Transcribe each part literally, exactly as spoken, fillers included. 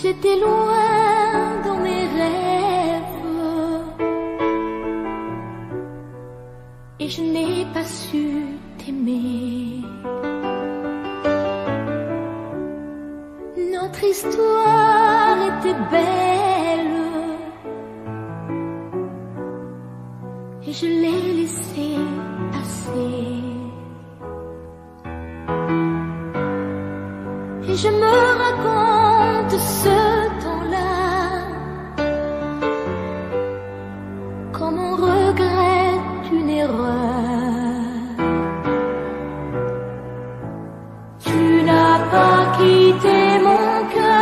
j'étais loin dans mes rêves et je n'ai pas su t'aimer. Notre histoire était belle et je l'ai laissé passer. Et je me raconte ce temps-là comme on regrette une erreur. Tu n'as pas quitté mon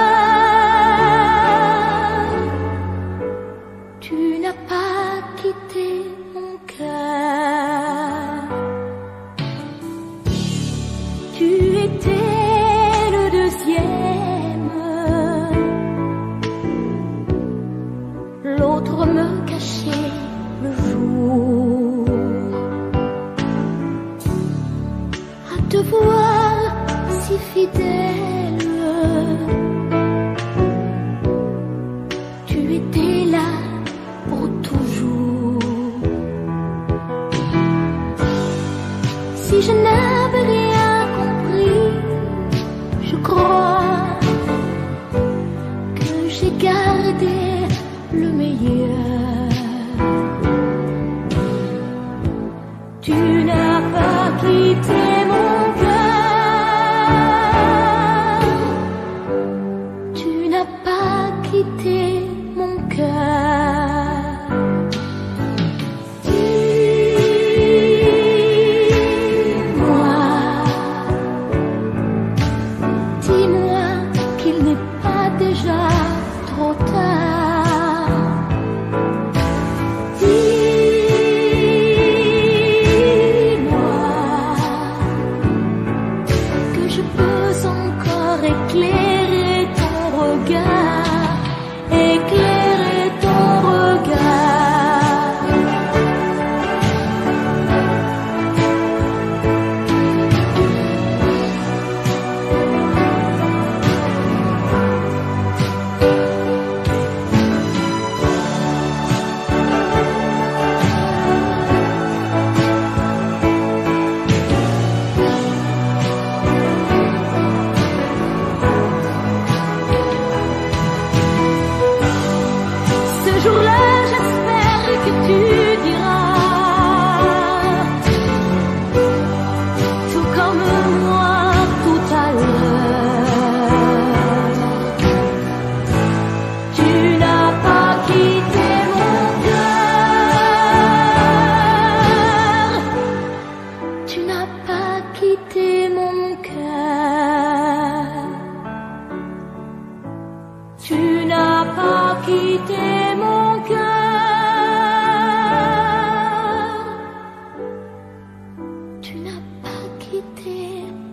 cœur, tu n'as pas quitté mon cœur. Tu étais l'autre me cachait le jour. À te voir si fidèle, tu étais là pour toujours. Si je n'avais rien compris, je crois que j'ai gardé le meilleur. Tu n'as pas quitté mon cœur, tu n'as pas quitté mon cœur. Dis-moi, dis-moi qu'il n'est pas déjà trop tard. Éclairer ton regard, éclairer ton regard. Ce jour-là, j'espère que tu diras, tout comme moi tout à l'heure, tu n'as pas quitté mon cœur, tu n'as pas quitté mon cœur, tu n'as pas quitté mon cœur, tu n'as pas quitté